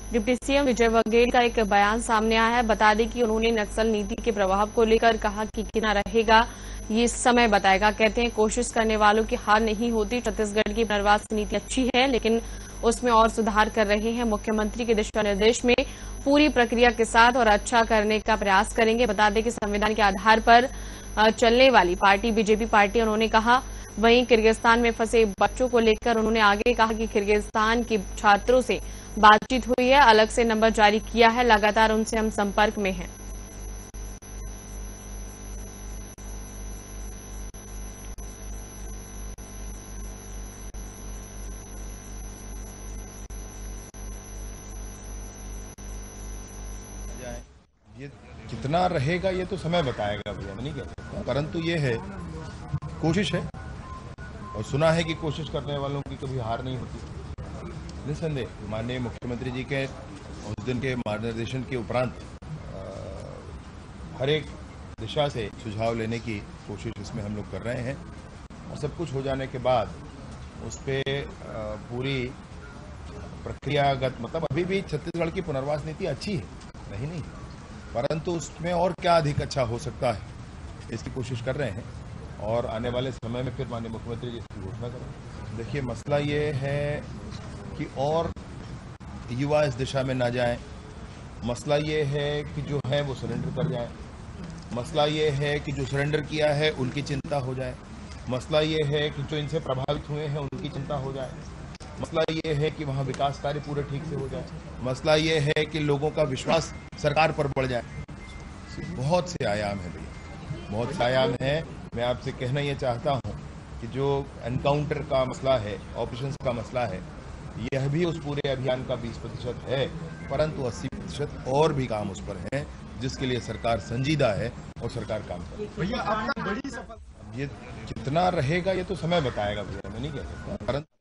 Deputy CM Vijay Baghel का एक बयान सामने आया है। बता दें कि उन्होंने नक्सल नीति के प्रभाव को लेकर कहा कि कितना रहेगा ये समय बताएगा। कहते हैं कोशिश करने वालों की हार नहीं होती। छत्तीसगढ़ की पुनर्वास नीति अच्छी है, लेकिन उसमें और सुधार कर रहे हैं। मुख्यमंत्री के दिशा निर्देश में पूरी प्रक्रिया के साथ और अच्छा करने का प्रयास करेंगे। बता दें कि संविधान के आधार पर चलने वाली पार्टी बीजेपी पार्टी उन्होंने कहा। वहीं किर्गिस्तान में फंसे बच्चों को लेकर उन्होंने आगे कहा कि किर्गिस्तान के छात्रों से बातचीत हुई है, अलग से नंबर जारी किया है, लगातार उनसे हम संपर्क में हैं। ये कितना रहेगा ये तो समय बताएगा भैया, मैं नहीं कह सकता, परंतु ये है कोशिश है और सुना है कि कोशिश करने वालों की कभी हार नहीं होती। निसंदेह माननीय मुख्यमंत्री जी के उस दिन के मार्गदर्शन के उपरांत हर एक दिशा से सुझाव लेने की कोशिश इसमें हम लोग कर रहे हैं और सब कुछ हो जाने के बाद उस पर पूरी प्रक्रियागत मतलब अभी भी छत्तीसगढ़ की पुनर्वास नीति अच्छी है, नहीं, परंतु उसमें और क्या अधिक अच्छा हो सकता है इसकी कोशिश कर रहे हैं और आने वाले समय में फिर माननीय मुख्यमंत्री जी इसकी घोषणा करें। देखिए मसला ये है कि और युवा इस दिशा में ना जाएं, मसला ये है कि जो है वो सरेंडर कर जाएं, मसला ये है कि जो सरेंडर किया है उनकी चिंता हो जाए, मसला ये है कि जो इनसे प्रभावित हुए हैं उनकी चिंता हो जाए, मसला ये है कि वहाँ विकास कार्य पूरे ठीक से हो जाए, मसला ये है कि लोगों का विश्वास सरकार पर बढ़ जाए। बहुत से आयाम है भैया, बहुत से आयाम है। मैं आपसे कहना ये चाहता हूँ कि जो एनकाउंटर का मसला है, ऑपरेशंस का मसला है, यह भी उस पूरे अभियान का 20% है, परंतु 80% और भी काम उस पर है जिसके लिए सरकार संजीदा है और सरकार काम कर रही है। भैया आपका बड़ी सफलता ये कितना रहेगा ये तो समय बताएगा भैया, मैं नहीं कह सकता, परंतु